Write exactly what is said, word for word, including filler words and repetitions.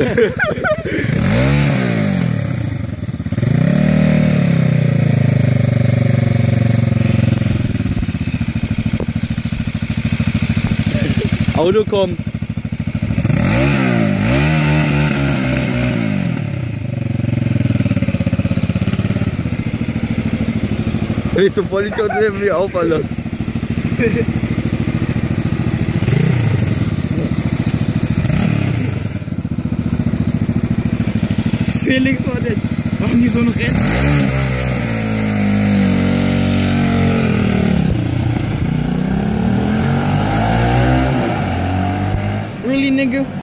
Auto kommt. Wenn ich so voll nicht konnte, nehmen wir auf, Alter. Felix, machen die so ein Rennen? Really, nigga?